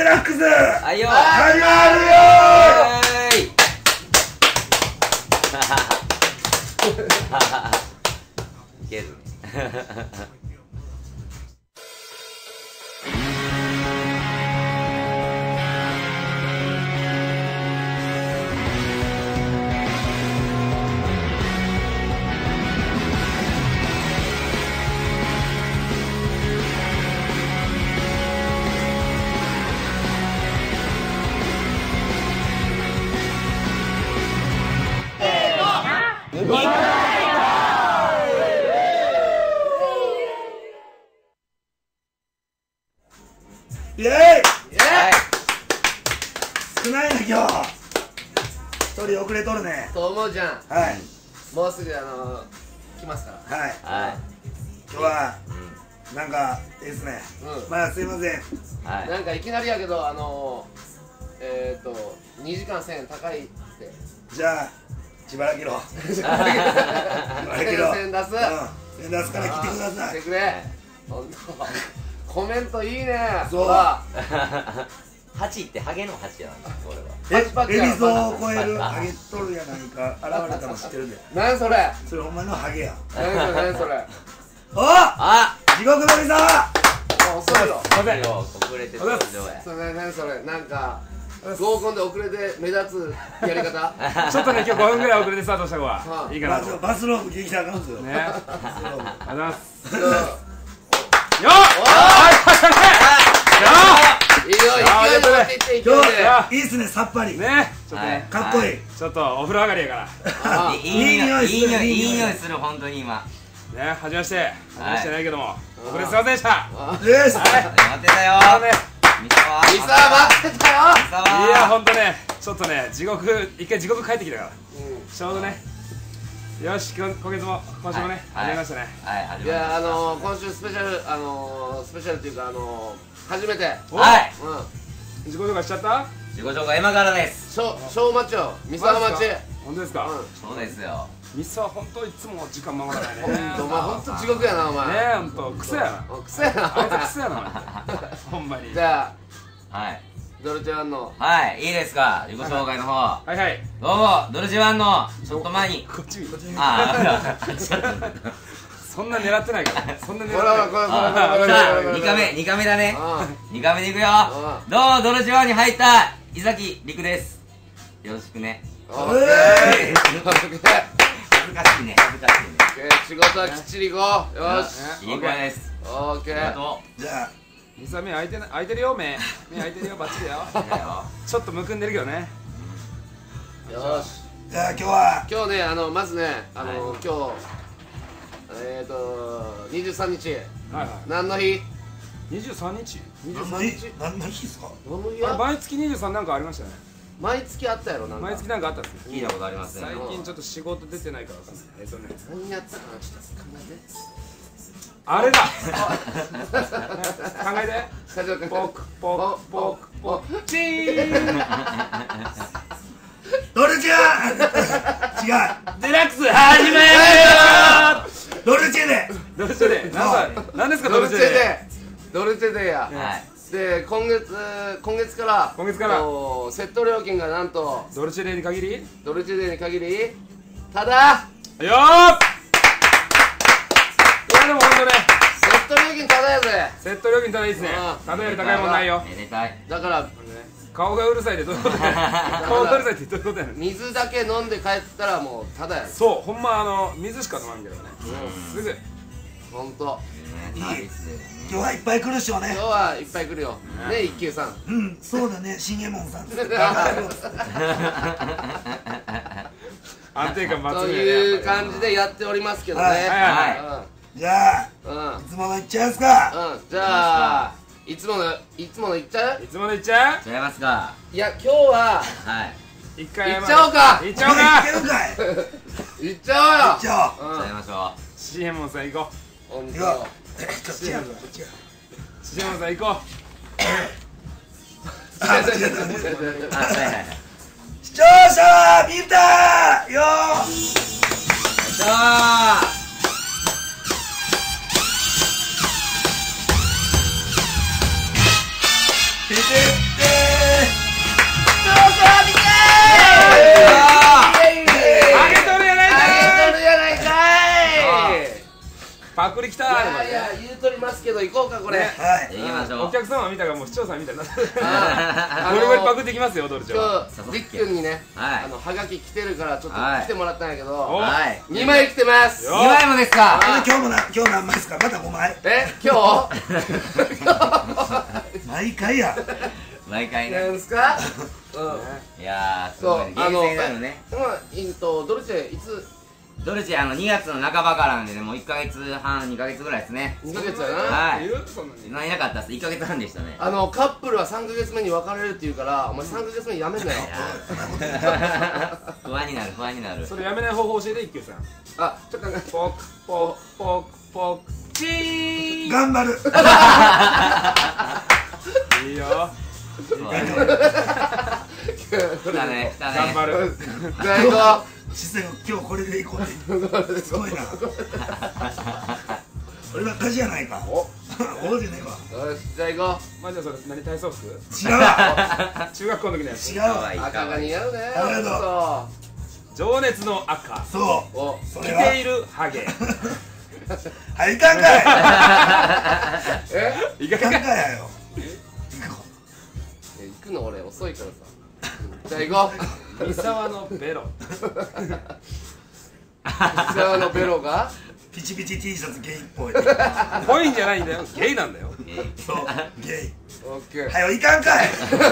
デラックスはいよ始まるよいけるねイエーイ少ないな今日一人遅れとるねと思うじゃん。 はいもうすぐ来ますから。 はいはい今日はなんかいいですねまあすいませんはいなんかいきなりやけど2時間1000円高いって。 じゃあ自腹切ろう自 1000 腹切ろう円出す。 1000出すから来てください来てくれ。ほんとコメントいいね。 そう 8ってハゲの8やなんだこれはエビゾを超えるハゲとるやないか現れたの知ってるで何それ。 それほんまのハゲや何それ何それ。 おあ地獄のみさ遅いよ。 遅れて登場やそれ何それ。なんか合コンで遅れて目立つやり方。 ちょっとね、今日5分ぐらい遅れてスタートした方がいいかなと。 バスローブ着てきたらあかんすよね。ありがとうございます。よっ。 いいよ、勢いで持っていって勢いで。 いいっすねさっぱりね、ちょっとね、 かっこいいちょっとお風呂上がりやから。 いい匂いいい匂いする本当に今ね、はじめまして。はじめましてないけども、遅れてすいませんでした。 よし待ってたよミサはミサ待ってたよ。 いや、ほんとね、ちょっとね、一回地獄帰ってきたから。ちょうどね。よし、今月も今週もね、始めましたね。 はい始いやめました今週スペシャルスペシャルっていうか初めてはい自己紹介しちゃった？ 自己紹介今からです小町よ三沢町。 本当ですか？ そうですよミスは本当いつも時間守らないね。 お前ほんと地獄やなお前。 ねえ、ほんとクソやな。 クソやな。 あいつクソやな。ほんまに。 じゃはいあドルチェワンのはいいいですか自己紹介の方はいはい。 どうもドルチェワンのちょっと前にこっち見。 あそんな狙ってないから。そんな狙ってこれない。 これさあ2回目だね2回目でいくよどうもドルチェワンに入った伊崎陸ですよろしくね恥ずかしいね仕事はきっちり行こう。よしいい子ですオーケー。 ありがとじゃあミサ目開いてるよ目開いてるよバッチリだよ。ちょっとむくんでるけどね。 よしじゃあ今日は今日ねまずね今日23日はいはい。 何の日。 23日？ 何の日ですか何の日あれや。 毎月23なんかありましたね。 毎月あったやろなんか。 毎月なんかあったんですね。 聞いたことありますね最近ちょっと仕事出てないからわかんない。 何やったかなちょっと考あれだ。考えて。 えて。 ポクポクポクポクチーン。 ドルチェ違うデラックス始めよドルチェでドルチェで何ですかドルチェでドルチェでや。 はいで今月から今月からセット料金がなんとドルチェデーに限りドルチェデーに限りただよーいやでもほんとねセット料金ただやぜ。 セット料金ただいいっすねただより高いもんないよめでたいだから顔がうるさいってどういうことやねん顔がうるさいってどういうことやねん水だけ飲んで帰ったらもうただや。 そうほんま水しか飲まんけどねすぐほんといい今日はいっぱい来るっしょね今日はいっぱい来るよね一休さん。 うんそうだね新右衛門さん安定感抜と群やねいう感じでやっておりますけどね。 はじゃあいつものいっちゃいますかじゃあいつものいっちゃう。 いつものいっちゃう違いますかいや今日ははい一回いっちゃおうかいっちゃおういかけるかいいっちゃおうよ。 じゃあちゃいましょシエモンさん行こうほんといやこっちやこっちやシエモンさん行こあ間違えたうはい視聴者見たよテレあげとるやないかい。パクリきたー。 いや言うとりますけど行こうかこれ。 はい。 行きましょう。 お客様見たがもう視聴者みたいになってる。 あゴリゴリパクってきますよドルチェは。 今日リック君にねはいはがき来てるからちょっとはい来てもらったんやけどはい 2枚来てます。 よ 2枚もですか。 今日何枚ですか？また5枚。 今日毎回や。 毎回ね。 なんですか？ いやーすそうごいね。厳正なのね。 ドルチェいつドルチェ2月の半ばからなんでね、もう1ヶ月半2ヶ月ぐらいですね。 2ヶ月やな。 はいるそんなに。 いなかったっす。1ヶ月半でしたね。 カップルは3ヶ月目に別れるって言うからお前3ヶ月目にやめんなよ。 不安になる不安になる。 それやめない方法教えて一休さん。 あちょっとポクポクポクポクチーン。 頑張る。 いいよ。 来たね来たね。 頑張る。 じゃあ行こ姿勢を今日これでいこうって。すごいな。俺ばっかしやないか。 お王じゃねえわ。 よしじゃあ行こマジでそれ何体操服？ 違うわ。 中学校の時のやつ。 違うわ。 う。赤が似合うね。 ありが情熱の赤。 そう。 お着それは。 ているハゲ。 はい、いかんかい。 いかがいかんかいやよ。 行くの俺遅いからさ。じゃあ行こう。 三沢のベロ。 三沢のベロがピチピチ T シャツゲイっぽい。 ぽいんじゃないんだよ。ゲイなんだよ。 そう。ゲイ。 オッケー。 はよ、いかんかい。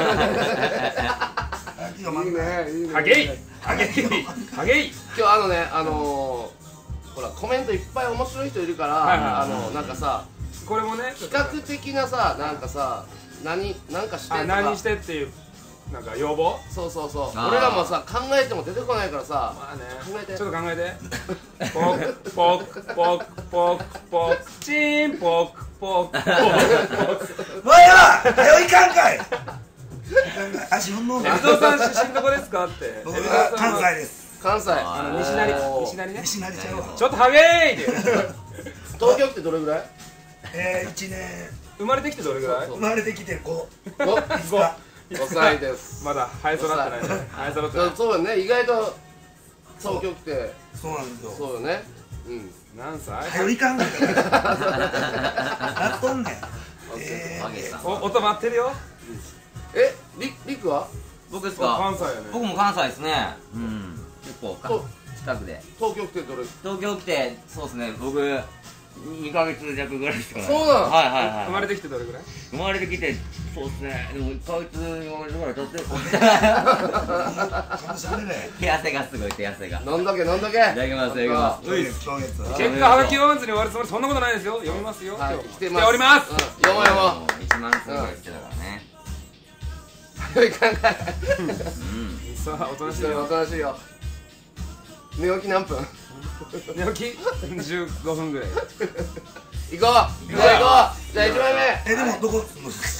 いいねいいね。 ハゲイ。ハゲイ。ハゲイ。 今日ほらコメントいっぱい面白い人いるからなんかさこれもね。 比較的なさなんかさなんかしてとか何してっていうなんか要望。 そうそうそうあー俺らもさ考えても出てこないからさまあね。 考えてちょっと考えて。ポクポクポクポクポクチーンポクポクポクポク。 もうええわ。はよ、いかんかい。いかんかい。足踏んのんエか。 ビゾウさん出身どこですかって。 僕は関西です。 関西西成おー西成ね。 西成ちゃうわ。 ちょっとハゲーって。 東京来てどれぐらい 1年生まれてきてどれぐらい？ そう生まれてきて5 5 5 歳ですまだ生え育ってないね。生え育ってない。 そうよね意外と東京来てそうなんですよ。 そうよねうん何歳？ はよ、いかんかい。なっとんねん。 ハゲさん。 音待ってるよ。 リクは僕ですか。 関西やね。 僕も関西ですね。うん。結構そう近くで。 東京来てどれ東京来てそうですね。僕2ヶ月弱ぐらいですからね。 そうなのはいはいはい。 生まれてきてどれぐらい？ 生まれてきてそうですね。でも1ヶ月ぐらい経ってる。 ちゃんとしゃべれ。 手汗がすごい手汗が。い飲んだけただきますいただきます。 今月今月。 結果はがき読まずに終わるつもりそんなことないですよ。読みますよ。 はい今日来てますおります。 読もう読もう 1万通ぐらい来てたからね。 いかんかいさあおとなしいおよ。 となしいよ寝起き何分寝起き15分ぐらい。 行こうじゃあ行こうじゃあ1枚目でもどこ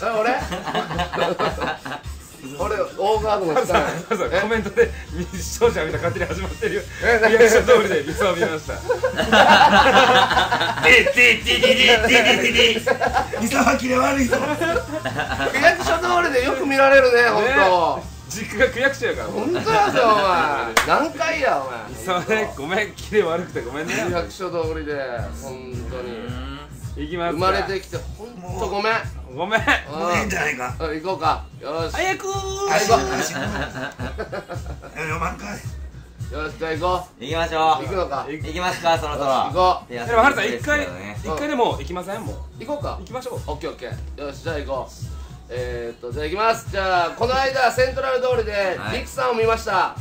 俺オーガードの下さあコメントで視聴者みたいな勝手に始まってるよ。リアクション通りでリスを見ました。 三沢切れ悪いぞ。 区役所通りでよく見られるねほんと実家が区役所やから。 ほんとやぞお前何回やお前そうね、ごめん、キレ悪くてごめんね。 区役所通りでほんとに行きますか。 生まれてきてほんとごめんごめん。 もうええんじゃないか。 行こうかよし早く足行こ足読まんかい。 よしじゃあ行こ行きましょう行くのかう。行きますかそろそろ。 行こ手汗でも、はるさん、 です一回けどねでも行きませんもう。 う行こうか行きましょう。 オッケーオッケーよしじゃあ行こうじゃあ行きますじゃあこの間セントラル通りではいリクさんを見ました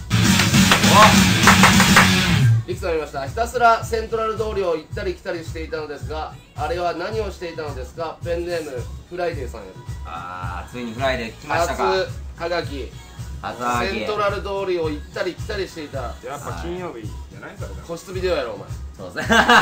リクさんを見ましたひたすらセントラル通りを行ったり来たりしていたのですがあれは何をしていたのですかペンネームフライデーさんよりついにフライデー来ましたか。 初はがき初はがきセントラル通りを行ったり来たりしていたやっぱ金曜日じゃないそれだ。 個室ビデオやろお前そうですね。行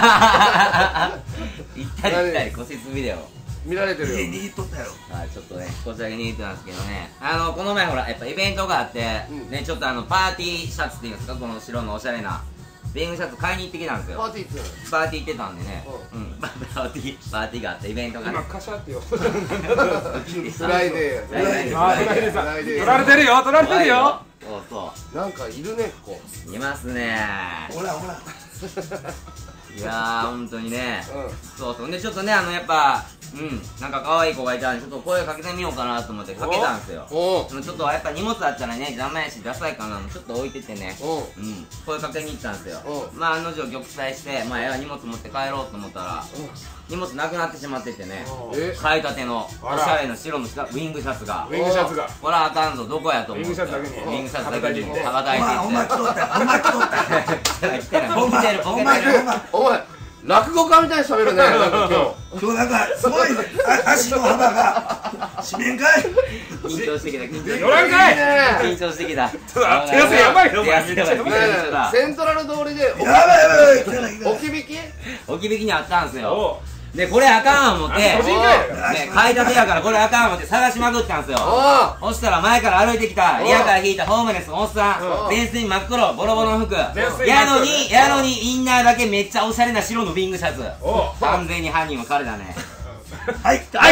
ったり来たり個室ビデオ。 見られてる家よ握っとったやろ。 はい、ちょっとね、こちらに握ってたんですけどね。この前ほら、やっぱイベントがあって、 うんね、ちょっとパーティーシャツっていうんですか、この白のおしゃれな。 ビングシャツ買いに行ってきたんですよ。 パーティーってパーティー行ってたんでね。パーティーがあってイベントがね。 今カシャってよ。 フライデーあ、フライデーさん。取られてるよ、取られてるよ。 そうそなんかいるねここ。 う。いますね。 ほらほら。 いやー、本当にね。そうそう。で、ちょっとね、やっぱ、なんか可愛い子がいたんで、ちょっと声かけてみようかなと思ってかけたんですよ。ちょっとやっぱ荷物あったらね、邪魔やし、ダサいかな、ちょっと置いててね。声かけに行ったんですよ。まあ、案の定玉砕して、まあ、荷物持って帰ろうと思ったら、荷物なくなってしまっててね。買いたての、おしゃれな白のウィングシャツが。 ウィングシャツが。 これはあかんぞ、どこやと思って。 ウィングシャツだけに。 ウィングシャツだけに。羽ばたいていって。 お前来とった。お前来とった。 来てない。ボケてる、ボケてる。 お前落語家みたいに喋るね。なんか今日なんかすごい足の幅が紙面かい。 緊張してきた、緊張してき乗らんかい。 緊張してきた。 手汗やばいよ、お前。めっちゃやばい。 セントラル通りでやばいやばい。 置き引き？ 置き引きにあったんすよ。で、これあかん思って、 個人会やからね、買いたてやからこれあかん思って探しまくったんすよ。そしたら前から歩いてきた、リアから引いたホームレスのおっさん、全身真っ黒、ボロボロの服。やのにインナーだけめっちゃおしゃれな白のビングシャツ。完全に犯人は彼だね。 はいはい。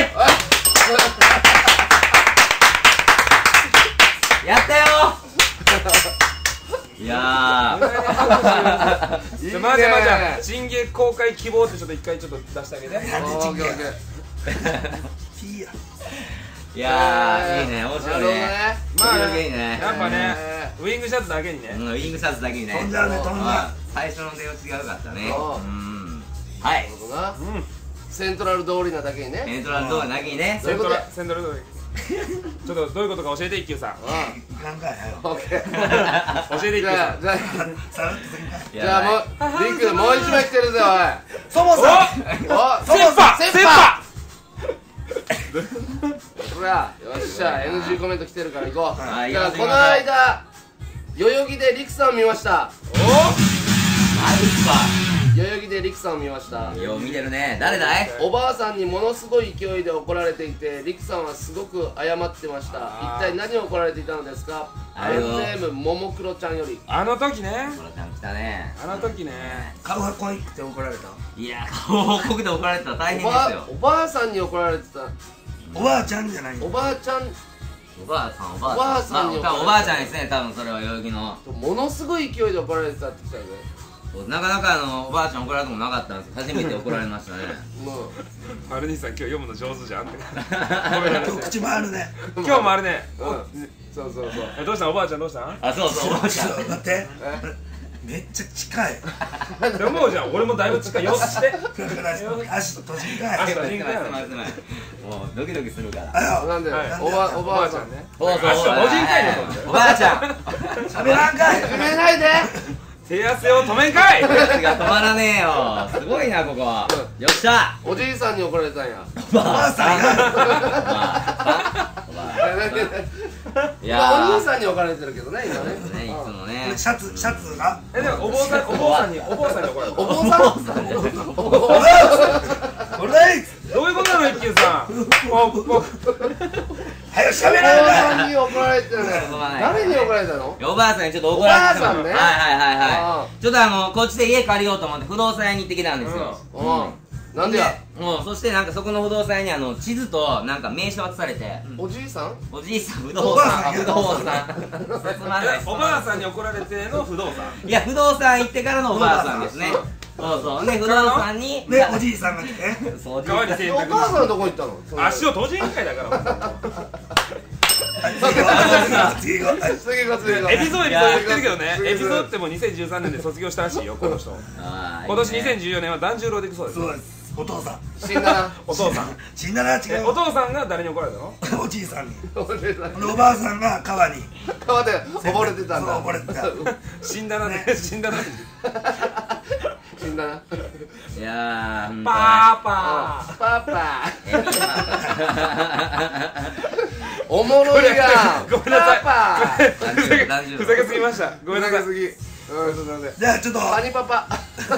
やったよ。いやー。 じゃあまあじゃあチンゲ公開希望ってちょっと一回ちょっと出してあげて。 いやー、いいね、面白いね。 まあいいね。 やっぱね、ウィングシャツだけにね。 ウィングシャツだけにね。 飛んじゃうね、飛んじゃう。 最初の出落ちが良かったね。はい。 セントラル通りなだけにね。 セントラル通りだけにね。 セントラル通り。ちょっとどういうことか教えて、一休さん。 いかんかい。 オッケー。 教えて、一休さん。 じゃあもうリクもう一枚来てるぜおい。 そもそも。 セッパ。ほら、よっしゃ、NG コメント来てるから行こう。じゃあこの間代々木でリクさんを見ました。 マジっすか。 代々木でリクさんを見ました。 よう見てるね。誰だい？ おばあさんにものすごい勢いで怒られていて、リクさんはすごく謝ってました。一体何を怒られていたのですか？ラジオネームももクロちゃんより。 あの時ね。 クロちゃん来たね。 あの時ね。 顔が濃いくて怒られた。 いや、顔濃くて怒られたら大変ですよ。 おばあさんに怒られてた。 おばあちゃんじゃない。 おばあちゃん。 おばあさんおばあさん。おばあちゃんですね、多分それは代々木の。 ものすごい勢いで怒られてたって言ったよね。 なかなかおばあちゃん怒られたこともなかったんですけど、初めて怒られましたね。 マルニーさん今日読むの上手じゃんって。 口回るね。 今日もあるね。 そうそうそう。 どうしたんおばあちゃんどうしたん？ あ、そうそう、おばあちゃん。 待って。めっちゃ近い。 でもじゃん、俺もだいぶ近い。よしして。 足と閉じかい。 足と閉じかい。 もうドキドキするから。 なんでおばあちゃんね。 そうそう。 足と閉じかいの。 おばあちゃん。 喋らんかい。 止めないで。 手汗を止めんかい。 手汗が止まらねえよ。すごいなここ。よっしゃ。 おじいさんに怒られたんや。 おばあさんが。 いやお兄さんに怒られてるけどね今ね。 いつもね。 シャツが。 でもお坊さんに怒られた。 お坊さん。 どういうことなの一休さん。 はよ喋おらんかい。 ばあさんに怒られてるね。誰に怒られたの？ おばあさんにちょっと怒られてた。 おばあさんね。 はい。ちょっとこっちで家借りようと思って不動産屋に行ってきたんですよ。 なんでや。 そしてなんかそこの不動産屋に地図となんか名刺渡されて。 おじいさん？ おじいさん不動産。不動産。 おばあさんに怒られての不動産。 いや不動産行ってからのおばあさんですね。そうそうね、不動産にね、おじいさんが来て川に洗濯。 お母さんどこ行ったの？ 足を閉じんかいだから。 次エピソード言ってるけどね、エピソードってもう2013年で卒業したらしいよ、この人。今年2014年は團十郎で行くそうです。 そうです。お父さん。 死んだな。 お父さん。 死んだな、違う。 お父さんが誰に怒られたの？ おじいさんに。 おばあさんが川に。 川で溺れてたんだ。 溺れてた。 死んだなね、死んだな。 死んだな。 いやー、 パパパ。おもろいやん。 ごめんなさい。 ふざけすぎました。ごめんなさい。 じゃあちょっと。 ハニパパ。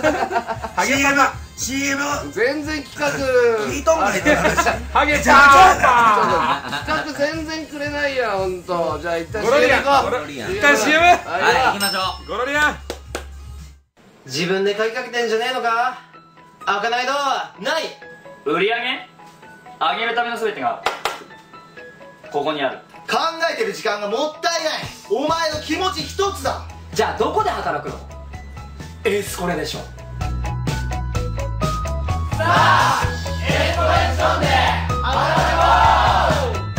CM。 全然企画。 聞いとんかいって話。 ハゲパ企画全然くれないやん、ほんと。じゃあ一旦 CM 行こう。 一旦 CM。 はい、行きましょう。 ゴロリアン。 自分で買いかけてんじゃねえのか。開かないドアない。 売り上げ上げるための全てがここにある。 考えてる時間がもったいない。お前の気持ち一つだ。 じゃあどこで働くの？エースコレでしょ。さあエースコレクションで働こう。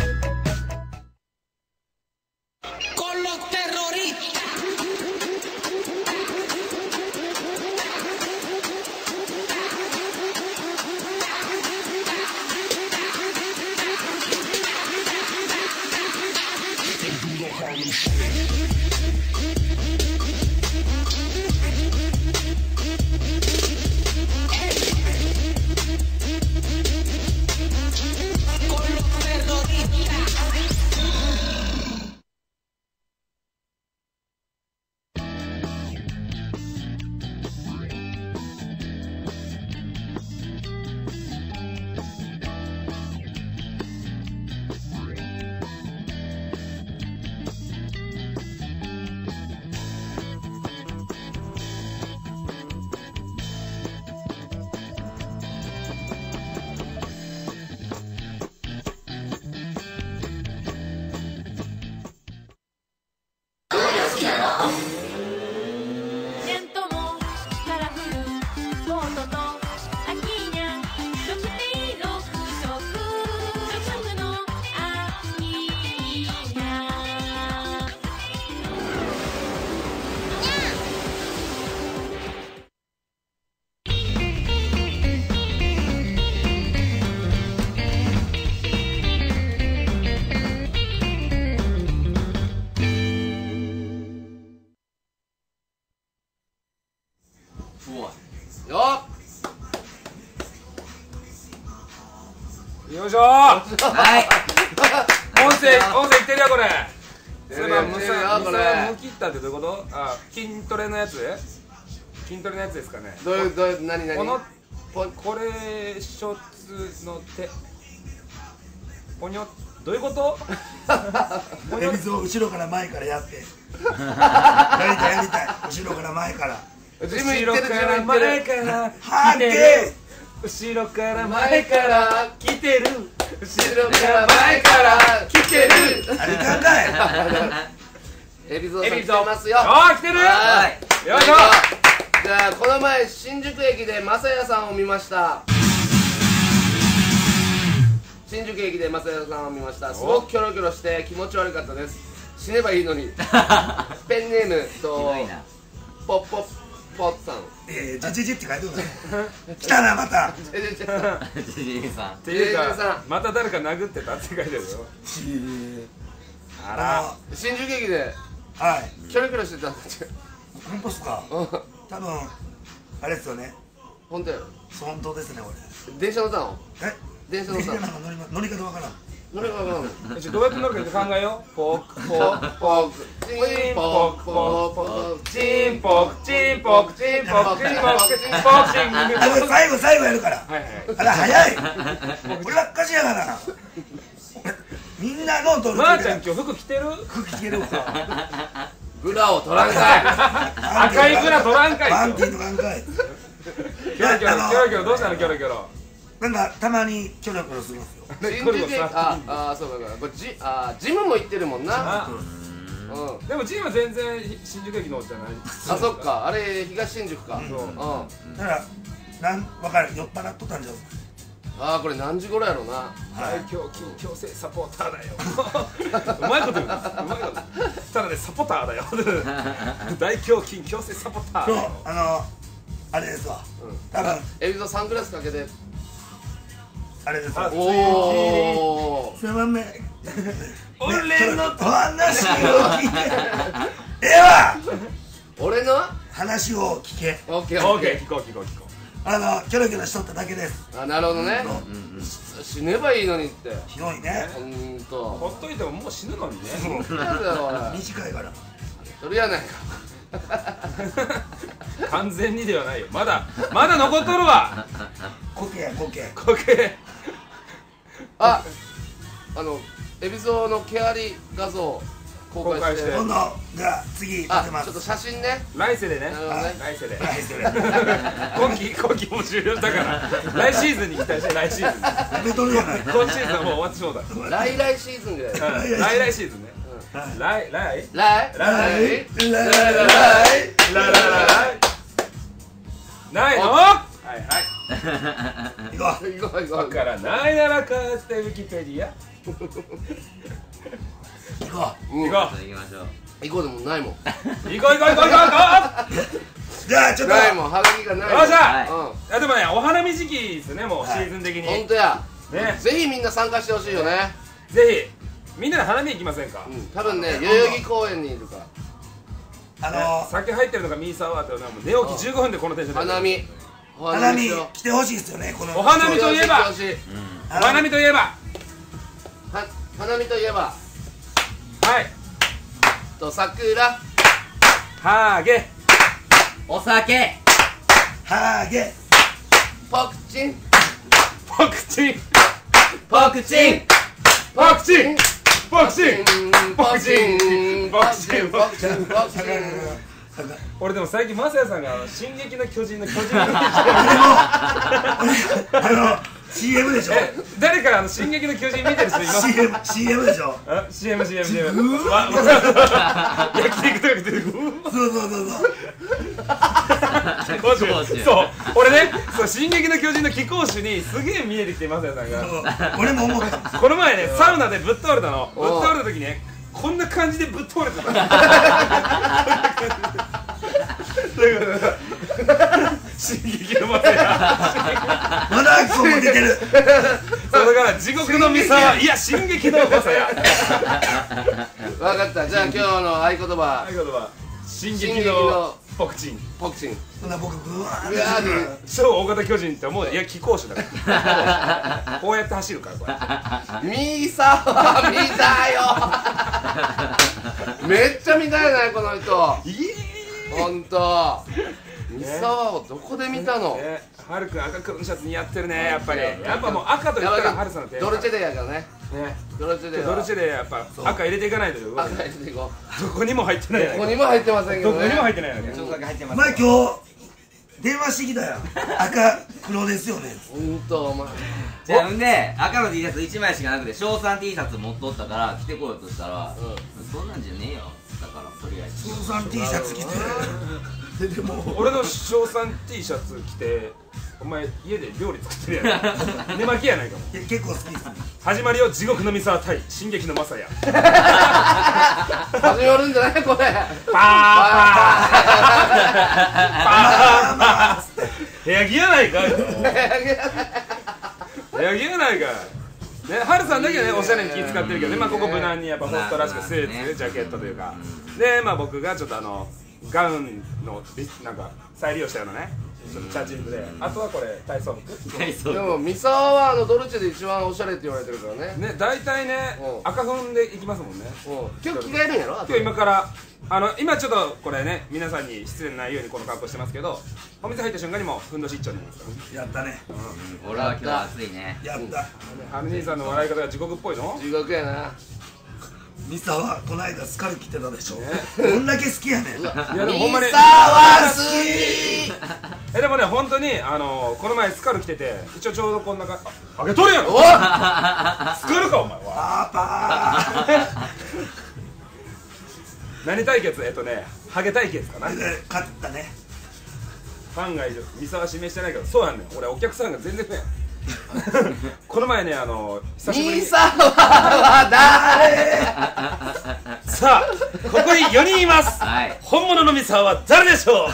よいしょー。 はい音声いってるよこれ。そういえばいってるよこれムキッタってどういうこと？あ、筋トレのやつ？筋トレのやつですかね。 どういう何このこれショツの手ポニョどういうこと？ エビゾを後ろから前からやってやりたい後ろから前からジム行ってる前からはけ後ろから前から来てる後ろから前から来てる。 あれかんかいエビゾウさん来てますよ。 来てる。 はいよいしょ。 じゃあこの前新宿駅でまさやさんを見ました。新宿駅でまさやさんを見ました。すごくキョロキョロして気持ち悪かったです。死ねばいいのに。ペンネームとポッポッポッさん。 ジジって書いてください。来たなまた。 ジジイさんっていうかまた誰か殴ってたって書いてるよ。あら新宿駅ではいキョロキョロしてたんですよ。 本当っすか。多分あれですよね。 本当よ。 本当ですねこれ。 電車乗ったの？電車乗ったの？ 乗り方わからん。 乗り方わからん。 どうやって乗るか考えよう。ポークポークポークチンポークポークチンポークチンポークチンポークチンポークチンポークチンポーク。 最後やるから。 はいはい。 あら早い。俺ばっかしやから。みんなのとまーちゃん今日服着てる？ 服着てるわ。 ブラを取らんかい。 赤いブラ取らんかい。 パンティーとかんかい。 キョロキョロどうしたのキョロキョロ。 なんかたまにキョロキョロするんですよ。 新宿駅そうかこれジムも行ってるもんな。 でもジムは全然新宿駅のじゃない。 あそっかあれ東新宿か。 だから分かる酔っ払っとったんじゃん。 これ何時頃やろな。 大胸筋矯正サポーターだよ。うまいこと言う。うまいこと。ただねサポーターだよ。大胸筋矯正サポーター。 そうあれですわ。多分エビゾサングラスかけて。 あれですわ。 おお。 すまんね。 俺の話を聞け。わ。 俺の話を聞け。 オッケーオッケー聞こう。 キョロキョロしとっただけです。 なるほどね。死ねばいいのにって。 ひどいね。 ほっといてももう死ぬのにね。 短いから。 それやないか。 完全にではないよ。まだ残っとるわ。 コケ。 エビゾウの毛あり画像公開して今度じゃあ次立てます。 ちょっと写真ね。 来世でね。 なるほどね。 来世で。 はいそれ今期も終了だから来シーズンに期待して来シーズン。 やめとるやないか。 今シーズンはもう終わってしもうた。 来来シーズンぐらい。 来シーズンね。来来来ライライないの？はいはい。 行こう。 行こう行こう。 わからないならかってウィキペディア。 行こうん行こ行きましょう。 行こうでもないもん。 う。行こう。 う。じゃあちょっとないもん。はがきがないもん。 よっしゃ。 はいうん。 いやでもねお花見時期ですねもうシーズン的に。 本当や。 ねぜひみんな参加してほしいよね。 ぜひみんなで花見行きませんか？ 多分ね、代々木公園にいるか酒入ってるのがミーサーワーっていうのはもう寝起き15分でこのテンションで。 花見。 花見来てほしいですよねこの。 お花見といえば欲しい。 お花見といえば花見といえばはい桜。 ハーゲお酒。 ハーゲポクチン。 ポクチンポクチン。 ポクチンポクチンポクチン。ポクチン。ポクチン。ポクチン。 俺でも最近マサヤさんが「進撃の巨人」の巨人 CM でしょ。 誰か進撃の巨人見てる人います CM でしょ。 CM 焼肉とか食ってるそうそう俺ねそう進撃の巨人の貴公子にすげえ見えてきてマサヤさんが俺も思った。 この前ねサウナでぶっ倒れたのぶっ倒れた時ねこんな感じでぶっ倒れてた進撃のマサヤまだアクションも出てる。 そうだから地獄のミサいや進撃のマサヤ分かった。じゃあ今日の合言葉合言葉進撃のポクチンポクチン。 そんな僕ブワーうわー超大型巨人って思ういや貴公子だからこうやって走るからこれミーサーは見たよ。めっちゃ見たいねこの人。ほんと。ミサワをどこで見たの？ ハルくん赤黒のシャツ似合ってるねやっぱりやっぱもう赤と言ったらハルさんの手ドルチェデやからね。ドルチェデドルチェでやっぱ赤入れていかないとよ赤入れていこどこにも入ってないやう。 ないかここにも入ってませんけどね。 どこにも入ってないやないかちょっとだけ入ってます。 前今日電話してきたよ。赤黒ですよね。 ほんとお前。 じゃあんで赤の T シャツ1枚しかなくて小3 T シャツ持っとったから着てこようとしたらそんなんじゃねえよだからとりあえず小3 T シャツ着て。でも俺の小3 T シャツ着てお前家で料理作ってるやん寝巻きやないかも結構好きです。 始まりよ地獄のミサ対進撃のマサヤ始まるんじゃないこれ。 パー部屋着やないかい部屋着やないかいね、ハルさんだけねおしゃれに気使ってるけどねまあここ無難にやっぱホストらしくスーツジャケットというかでまあ僕がちょっとガウンのなんか再利用したようなねちょっとチャチンプであとはこれ体操服でもミサワはドルチェで一番おしゃれって言われてるからね。 ね大体ね赤粉でいきますもんね今日着替えるんやろ？ 今日今から今ちょっとこれね皆さんに失礼ないようにこの格好してますけどお店入った瞬間にもふんどし一丁になりますからやったね。 俺は今日暑いねやった。 ハル兄さんの笑い方が地獄っぽいの地獄やな。 ミサはこの間スカル着てたでしょ。どんだけ好きやねん。 いやでもほんまにミサワ好き。 でもね本当にこの前スカル着てて一応ちょうどこんな感じあげとるやろおっ。 スカルかお前はパー何対決ハゲ対決かなパーで勝ったね。 ファンがいる三沢指名してないけどそうなんだよ俺お客さんが全然増えんこの前ね久しぶりにミサワは誰？ さあここに4人いますはい本物の三沢は誰でしょ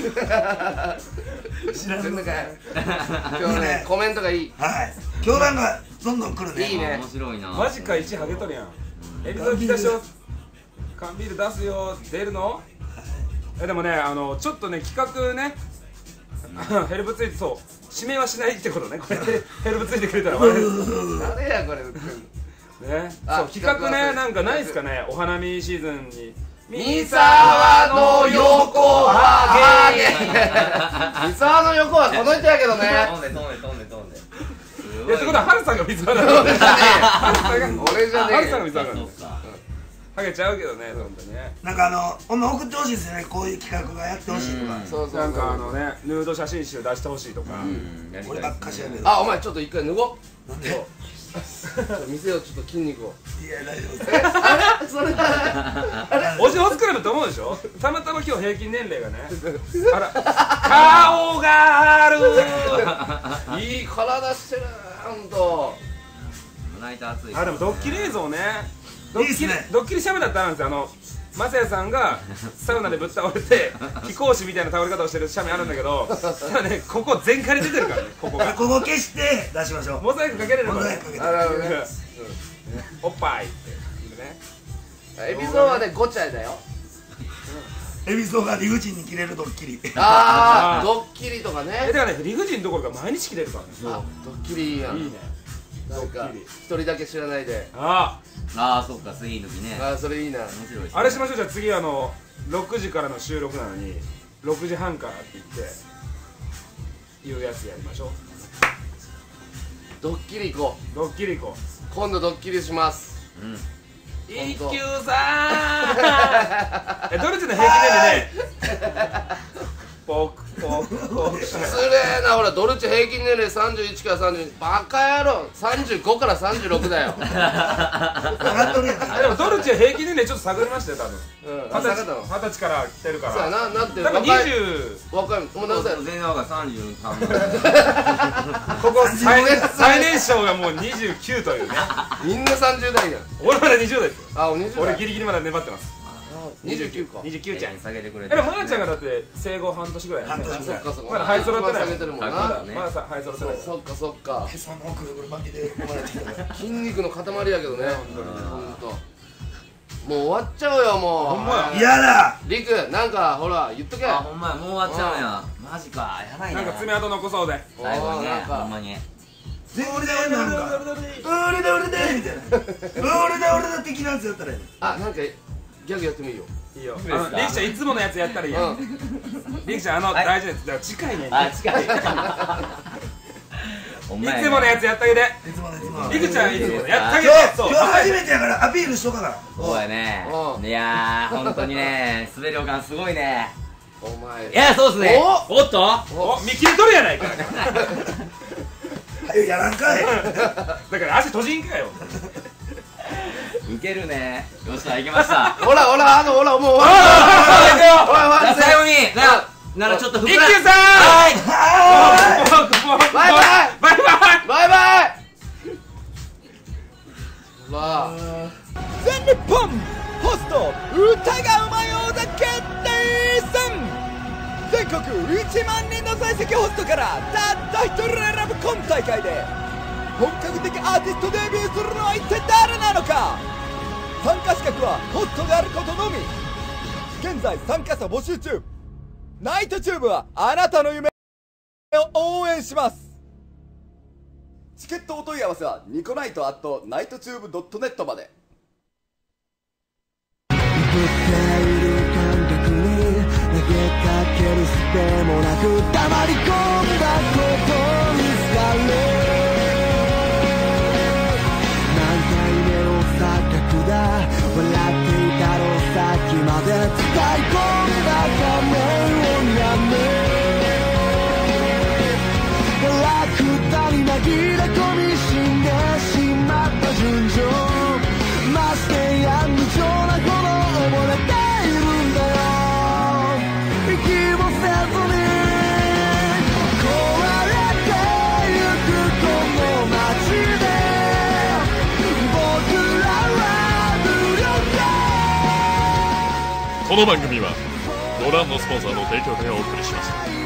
う知らんのか全然かい。 い。今日ねコメントがいい。 はい。今日なんかどんどん来るね。 いいね面白いなマジか1ハゲとるやんエビゾ来たしょ缶ビール出すよ出るのでもねちょっとね企画ねヘルプついてそう指名はしないってことねこれヘルプついてくれたら悪い誰やこれ。 ねそう企画ねなんかないっすかねお花見シーズンにミサワの横ハゲ。ミサワの横はこの人やけどね。 飛んでいやってことはハルさんが水沢なの俺じゃねえよ。 ハルさんが水沢なのそっかハゲちゃうけどね、本当にね。 なんかほんま送ってほしいですよね、こういう企画がやってほしいとか。 そうそう、 なんかね、ヌード写真集出してほしいとか。 俺ばっかしやけど。 あ、お前ちょっと一回脱ごう。 なんで？ 見せよう、ちょっと筋肉を。 いや、大丈夫です。 あれそれだ。 おじホスクラブと思うでしょ。たまたま今日平均年齢がね、あら顔がある。 いい体してる、ほんと。 胸板熱い。 あ、でもドッキリ映像ね。 いいっすね。 ドッキリシャムだったんですよ。マサヤさんがサウナでぶっ倒れて飛行士みたいな倒れ方をしてるシャメあるんだけど、ただね、ここ全開で出てるからね、ここが。 ここ消して出しましょう。 モザイクかけれるモからね。 ザイクかけて。 あらね。 おっぱいってね。 エビゾはね、5チャイだよ。 エビソが理不尽に切れるドッキリ。 ああ、ドッキリとかね。 だからね、理不尽どころか毎日切れるからね。 あ、ドッキリいいやん。 いいね。 なんかドッキリ一人だけ知らないで。 あああ、そっか、水の日ね。 あ、それいいな。 面白いですね。 あれしましょう。じゃあ次6時からの収録なのに6時半からって言って言うやつやりましょう。 ドッキリ行こドッキリ行こう。今度ドッキリします。 うん。 う。一休さん。ドルチの平均年齢ね。ポクポクポク。 失礼な、ほら、ドルチ平均年齢31から32。バカ野郎、35から36だよ。 上がっとるやん。 でもドルチは平均年齢ちょっと下がりましたよ、多分。 うん、 20 下がったの。 歳から来てるから。 そうやな、なんて多分若い。 20。 若い、もう何歳？ 全然若い33。 ここ最年少がもう29というね。 みんな30代やん。 俺まだ20代ですよ。 あ、お20代。 俺ギリギリまだ粘ってます。 29か。 29ちゃん。 下げてくれて。 でもまーちゃんがだって生後半年ぐらいやね。 半年そっかそっか。 まだ灰揃ってない下げてるもんはな。 いねまださ灰揃ってない。 そっかそっか。 へその奥ぐる巻きで生まれてきたから。 筋肉の塊やけどね。ほんと。もう終わっちゃうよ、もう。 ほんまや。 嫌だ。 りく、なんかほら言っとけ。 あ、ほんまや、もう終わっちゃうんや。マジか、やばいね。 なんか爪痕残そうで。 最後にね、 なんかほんまに。 俺でなんか俺で俺でみたいな。俺で俺で的なやつやったらいいの。 あ、なんかギャグやってもいいよ。 いいよ。 いいですかリキちゃんいつものやつやったらいいや。リキちゃんはい大事なやつ。だから近いねん。 あ、近い。ほんまやねいつものやつやってあげて。 いつものいつもの。 リクちゃんいつものやってあげて。そう。 今日初めてやからアピールしとかな。 そうやね。いやー、本当にね、滑り感すごいね。 お前。 いや、そうっすね。おっとお、見切り取るやないか。 やらんかい。 だから足閉じんかよ。 いけるね。よっしゃ、いけました。 ほらほら、ほら、もう終わある。おいおい、 最後に、ならちょっとリキさん。 はい。 バイバイバイバイ。 バイバイ。ほら。 全日本ホスト歌がうまい王座決定戦。全国1万人の在籍ホストからたった一人選ぶ今大会で本格的アーティストデビューするのは一体誰なのか。参加資格はホストであることのみ。現在参加者募集中。ナイトチューブはあなたの夢を応援します。チケットお問い合わせはニコナイト@nightotube.net まで。 ぶっている感覚に投げかけるすべもなく黙り込んだことにされ何回目の錯覚だ笑っていたの先まで伝え込んだ仮面をやめラクダに紛れ込み死んでしまった純情ましてや無情なほど溺れているんだよ息もせずに壊れてゆくこの街で僕らは無力だ。 この番組はご覧のスポンサーの提供でお送りします。